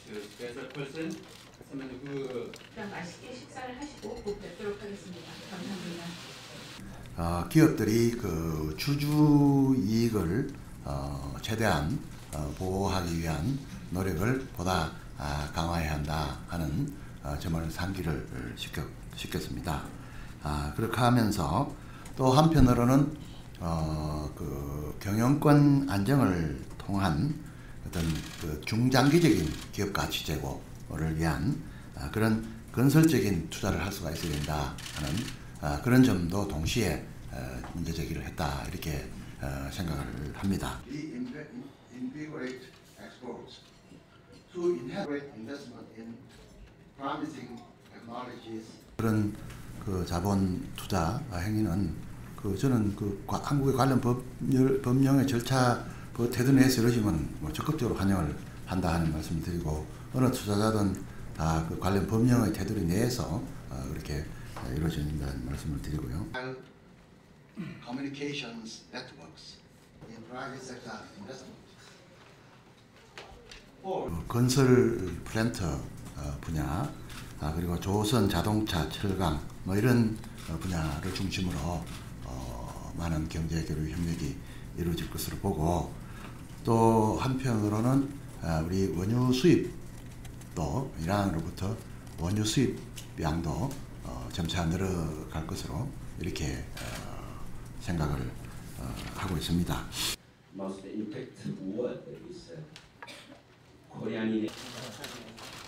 special person. 그러면 그럼 맛있게 식사를 하시고 꼭 뵙도록 하겠습니다. 감사합니다. 기업들이 그 주주 이익을 최대한 보호하기 위한 노력을 보다 강화해야 한다 하는 점을 상기를 시켰습니다. 그렇게 하면서 또 한편으로는 그 경영권 안정을 통한 어떤 그 중장기적인 기업 가치 제고를 위한 그런 건설적인 투자를 할 수가 있어야 된다 하는 그런 점도 동시에 문제 제기를 했다 이렇게 생각을 합니다. Reinvigorate exports to integrate investment in promising technologies. 그런 그 자본 투자 행위는 저는 한국의 관련 법령의 절차 테드 내에서 이루어지면 적극적으로 환영을 한다 하는 말씀을 드리고 어느 투자자든 다 그 관련 법령의 테두리 내에서 그렇게 이루어진다는 말씀을 드리고요. Communications networks in private sector investment. 건설 플랜트 분야 그리고 조선 자동차 철강 이런 분야를 중심으로 많은 경제 교류 협력이 이루어질 것으로 보고 또 한편으로는 우리 원유 수입도 이란으로부터 원유 수입 양도 점차 늘어갈 것으로 이렇게 생각을 하고 있습니다. Most impact word is Korean.